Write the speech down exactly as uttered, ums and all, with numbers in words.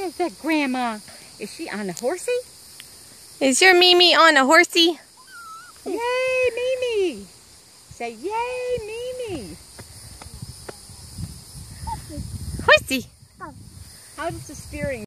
is that, Grandma? Is she on a horsey? Is your Mimi on a horsey? Yay, Mimi! Say, yay, Mimi! Horsey. How does the steering